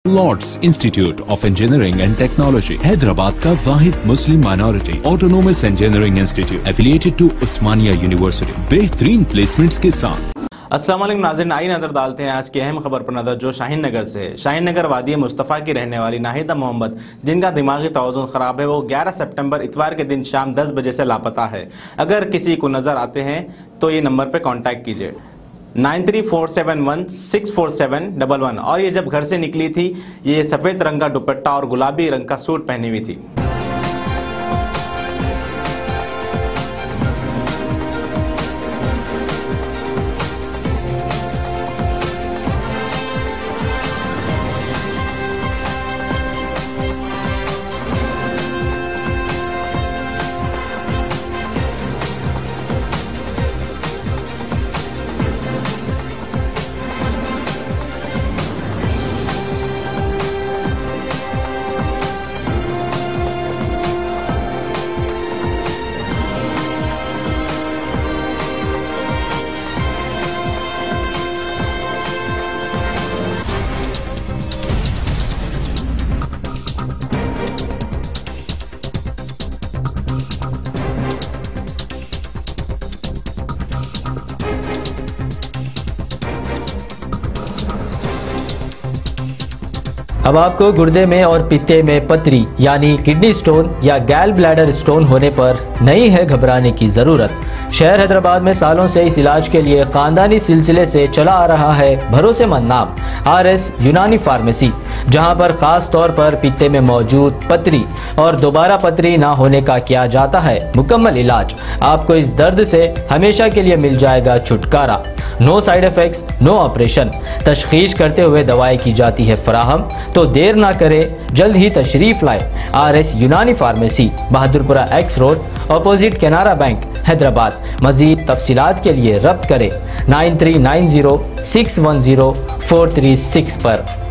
Lord's Institute of Engineering and Technology Hyderabad का वाहिद Muslim minority autonomous engineering institute affiliated to Osmania university बेहतरीन placements के साथ। अस्सलाम वालेकुम नाज़रीन, आई नजर डालते हैं आज की अहम खबर पर नजर जो शाहीन नगर से है। शाहीन नगर वादी मुस्तफ़ा की रहने वाली नाहिदा मोहम्मद, जिनका दिमागी तवाज़ुन ख़राब है, वो 11 सितंबर इतवार के दिन शाम 10 बजे से लापता है। अगर किसी को नज़र आते हैं तो ये नंबर पर कांटेक्ट कीजिए 9347164711। और ये जब घर से निकली थी, ये सफ़ेद रंग का दुपट्टा और गुलाबी रंग का सूट पहनी हुई थी। अब आपको गुर्दे में और पित्ते में पथरी यानी किडनी स्टोन या गैल ब्लैडर स्टोन होने पर नहीं है घबराने की ज़रूरत। शहर हैदराबाद में सालों से इस इलाज के लिए खानदानी सिलसिले से चला आ रहा है भरोसेमंद नाम RS यूनानी फार्मेसी, जहां पर खास तौर पर पित्ते में मौजूद पथरी और दोबारा पथरी ना होने का किया जाता है मुकम्मल इलाज। आपको इस दर्द से हमेशा के लिए मिल जाएगा छुटकारा। No side effects, no operation, तशखीस करते हुए दवाएं की जाती है फराहम। तो देर ना करें, जल्द ही तशरीफ लाए RS यूनानी pharmacy, Bahadurpura X road, opposite Canara bank, Hyderabad. मजीद तफसीलात के लिए रब्त करें 9390610436 पर।